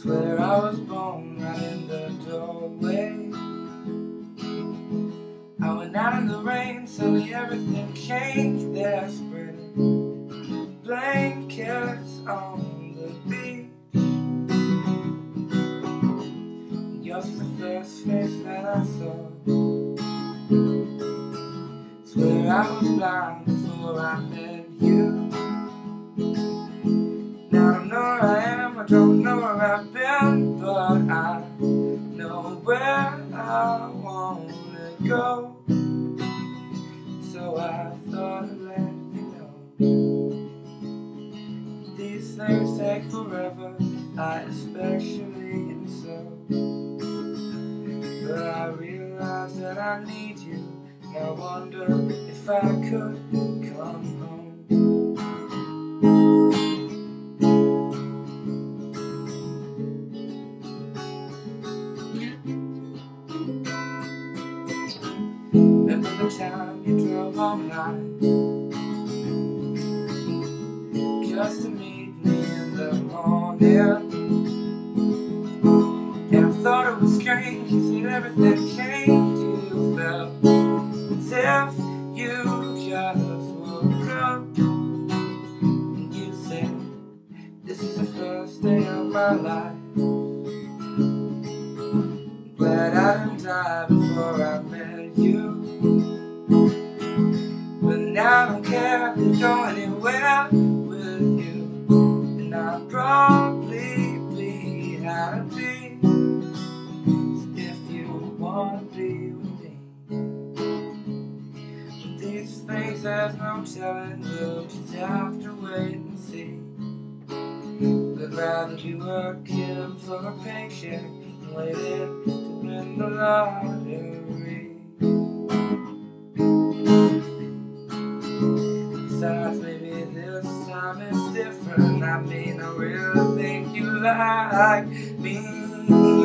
Swear I was born right in the doorway. I went out in the rain, suddenly everything changed. There spreading blankets on the beach. Yours is the first face that I saw. Swear I was blind before I met you. Now I don't know where I am, I don't know where I've been, but I know where I wanna go. So I thought I'd let you know. These things take forever, I especially am so. But I realize that I need you, and I wonder if I could come home. Remember the time you drove all night just to meet me in the morning? And I thought it was strange, you said everything changed. You felt as if you just woke up. And you said, this is the first day of my life. Glad I didn't die before I met you. But now I don't care to go anywhere with you. And I'll probably be how to be. So if you wanna be with me, but these things there's no telling, we'll just have to wait and see. I'd rather be working for a paycheck than waiting to win the lottery. Besides, maybe this time it's different. I mean, I really think you like me.